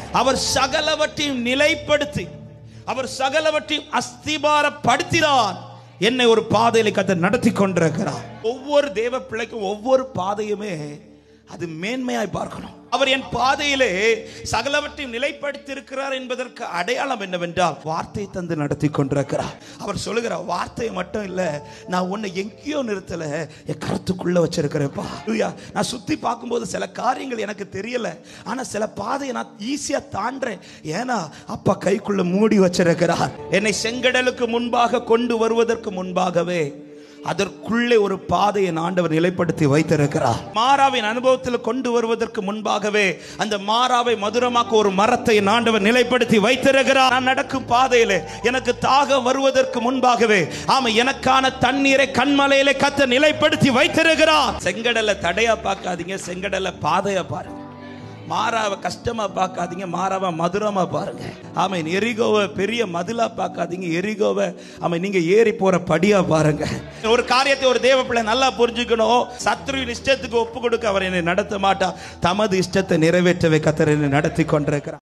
அவர் சகலவற்றையும் நிலைப்படுத்தி அவர் சகலவற்றையும் அஸ்திபாரப்படுத்தினார். என்னை ஒரு பாதையில கர்த்தர் நடத்தி கொண்டிருக்கிறார். ஒவ்வொரு தேவ பிள்ளைக்கும் ஒவ்வொரு பாதையுமே அது மேன்மையாய் பார்க்கணும். அவர் என் பாதையிலே சகலவற்றையும் நிலைப்படுத்தி இருக்கிறார் என்பதற்கு அடையாளம் என்னவென்றால் வார்த்தை தந்து நடத்தி கொண்டிருக்கிறார். அவர் சொல்லுகிறார், வார்த்தையை மட்டும் இல்ல, நான் உன்னை எங்கேயோ நிறுத்தல, என் கருத்துக்குள்ள வச்சிருக்கிறேன்ப்பா. நான் சுத்தி பார்க்கும்போது சில காரியங்கள் எனக்கு தெரியல, ஆனா சில பாதையை நான் ஈஸியா தாண்டேன். ஏன்னா அப்பா கைக்குள்ள மூடி வச்சிருக்கிறார். என்னை செங்கடலுக்கு முன்பாக கொண்டு வருவதற்கு முன்பாகவே அதற்குள்ளே ஒரு பாதையை ஆண்டவர் நிலைப்படுத்தி வைத்திருக்கிறார். மாறாவின் அனுபவத்தில் கொண்டு வருவதற்கு முன்பாகவே அந்த மாறாவை மதுரமாக்க ஒரு மரத்தை ஆண்டவர் நிலைப்படுத்தி வைத்திருக்கிறார். நான் நடக்கும் பாதையிலே எனக்கு தாகம் வருவதற்கு முன்பாகவே எனக்கான தண்ணீரை கண்மலையிலே கர்த்தர் நிலைப்படுத்தி வைத்திருக்கிறார். செங்கடலை தடையா பார்க்காதீங்க, செங்கடலை பாதையா பாருங்க. மாறாவை கஷ்டமா பார்க்காதீங்க, மாறாவை மதுரமா பாருங்க. ஆமென். எரிகோவை பெரிய மதிலா பார்க்காதீங்க, எரிகோவை நீங்க ஏறி போற படியா பாருங்க. ஒரு காரியத்தை ஒரு தேவ பிள்ளை நல்லா புரிஞ்சுக்கணும். சத்ருவின் இஷ்டத்துக்கு ஒப்பு கொடுக்க அவர் என்னை நடத்த மாட்டார். தமது இஷ்டத்தை நிறைவேற்றவே கர்த்தர் என்னை நடத்தி கொண்டிருக்கிறார்.